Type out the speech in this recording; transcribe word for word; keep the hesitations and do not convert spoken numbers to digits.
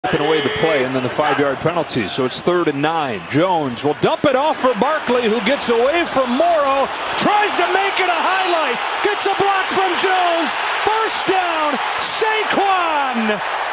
away the play and then the five-yard penalty. So it's third and nine. Jones will dump it off for Barkley, who gets away from Morrow, tries to make it a highlight, gets a block from Jones. First down, Saquon.